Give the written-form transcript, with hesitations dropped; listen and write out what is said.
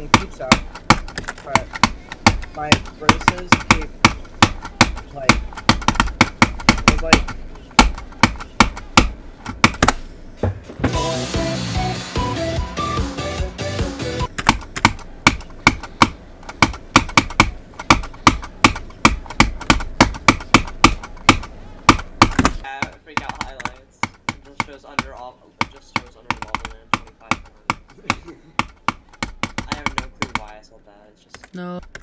making pizza, but my braces keep, like, it was like, freak out highlights. It just shows under all. It just shows under Walden 25. I have no clue why I said that. It's just No.